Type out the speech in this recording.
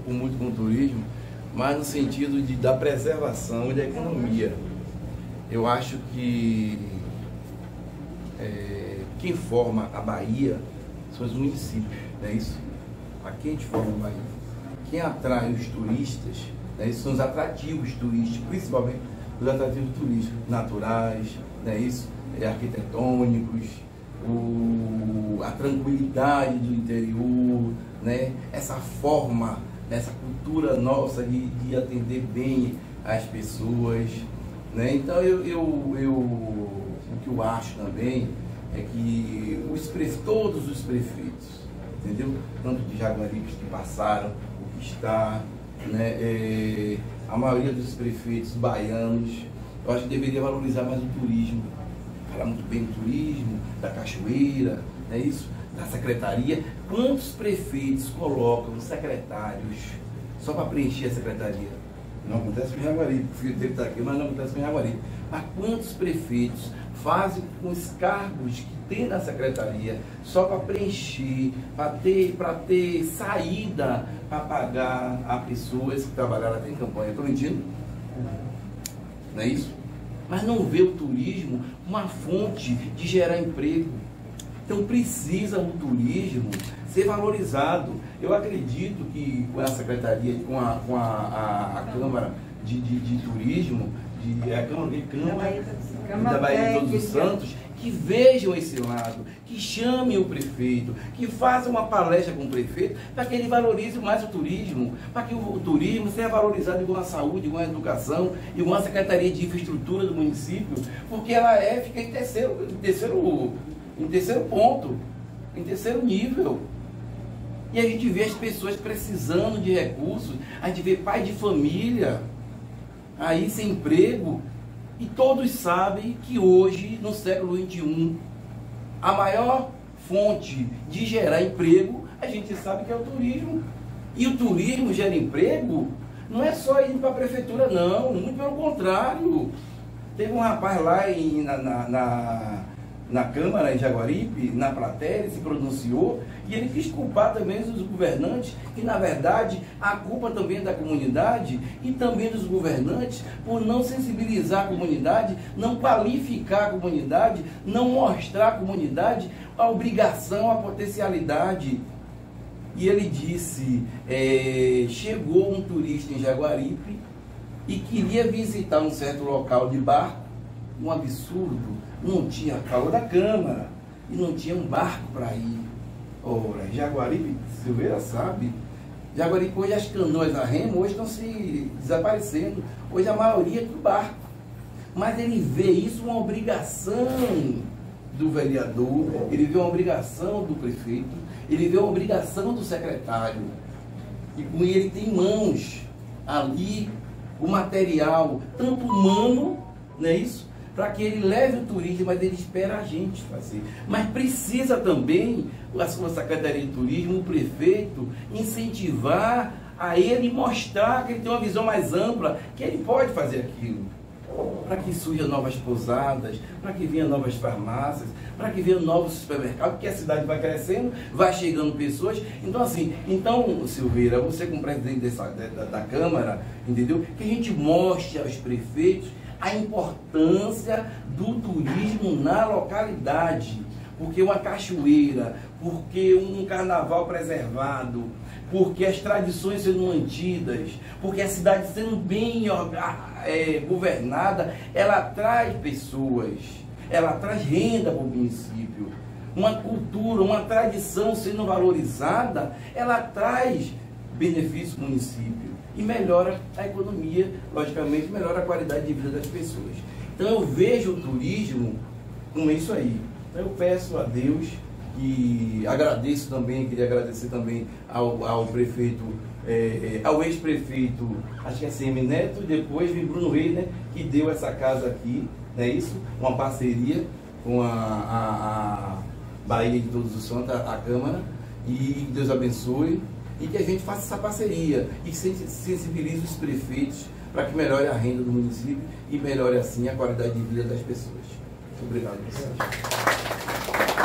preocupo muito com o turismo, mas no sentido da preservação e da economia. Eu acho que quem forma a Bahia são os municípios, não é isso? Aqui a gente forma a Bahia. Quem atrai os turistas, né, são os atrativos turísticos, principalmente os atrativos turísticos naturais, não é isso? Arquitetônicos, a tranquilidade do interior, né? Essa forma, essa cultura nossa de atender bem as pessoas, né? Então o que eu acho também é que todos os prefeitos, entendeu? Tanto de Jaguaribe que passaram, o que está, né? A maioria dos prefeitos baianos, eu acho que deveria valorizar mais o turismo. Falar muito bem do turismo, da cachoeira, é isso? Da secretaria. Quantos prefeitos colocam secretários só para preencher a secretaria? Não acontece com Jaguaribe, o filho dele está aqui, mas não acontece com Jaguaribe. Mas quantos prefeitos fazem com os cargos que tem na secretaria só para preencher, para ter saída para pagar a pessoas que trabalharam até em campanha? Estou mentindo? Não é isso? Mas não vê o turismo uma fonte de gerar emprego. Então precisa o turismo ser valorizado. Eu acredito que com a secretaria, com a Câmara de Turismo, a Câmara da Bahia de Todos os Santos, que vejam esse lado, que chamem o prefeito, que façam uma palestra com o prefeito, para que ele valorize mais o turismo, para que o turismo seja valorizado igual a saúde, igual a educação, igual a Secretaria de Infraestrutura do município, porque ela fica em terceiro ponto, em terceiro nível. E a gente vê as pessoas precisando de recursos, a gente vê pai de família aí sem emprego, e todos sabem que hoje, no século XXI, a maior fonte de gerar emprego, a gente sabe que é o turismo. E o turismo gera emprego, não é só ir para a prefeitura, não, muito pelo contrário. Teve um rapaz lá na Câmara, em Jaguaribe, na plateia, ele se pronunciou, e ele quis culpar também os governantes, que na verdade a culpa também é da comunidade e também dos governantes por não sensibilizar a comunidade, não qualificar a comunidade, não mostrar à comunidade a obrigação, a potencialidade. E ele disse, chegou um turista em Jaguaribe e queria visitar um certo local de barco, um absurdo, não tinha calor da Câmara e não tinha um barco para ir. Ora, Jaguaribe, Silveira sabe, Jaguaribe hoje as canoas a remo hoje estão se desaparecendo, hoje a maioria é do barco. Mas ele vê isso uma obrigação do vereador, ele vê uma obrigação do prefeito, ele vê uma obrigação do secretário. E com ele tem em mãos ali o material, tanto humano, não é isso? Para que ele leve o turismo, mas ele espera a gente fazer. Mas precisa também a sua Secretaria de Turismo, o prefeito, incentivar a ele mostrar que ele tem uma visão mais ampla, que ele pode fazer aquilo. Para que surjam novas pousadas, para que venham novas farmácias, para que venham novos supermercados, porque a cidade vai crescendo, vai chegando pessoas. Então assim, Silveira, você como presidente da Câmara, entendeu? Que a gente mostre aos prefeitos a importância do turismo na localidade, porque uma cachoeira, porque um carnaval preservado, porque as tradições sendo mantidas, porque a cidade sendo bem governada, ela atrai pessoas, ela traz renda para o município. Uma cultura, uma tradição sendo valorizada, ela traz benefício para o município e melhora a economia, logicamente melhora a qualidade de vida das pessoas. Então eu vejo o turismo com isso aí. Então eu peço a Deus e agradeço também, queria agradecer também ao prefeito, ao ex-prefeito, acho que é CM Neto, depois vem Bruno Reis, né, que deu essa casa aqui, não é isso? Uma parceria com a Bahia de Todos os Santos, a Câmara, e Deus abençoe, e que a gente faça essa parceria e sensibilize os prefeitos para que melhore a renda do município e melhore assim a qualidade de vida das pessoas. Muito obrigado.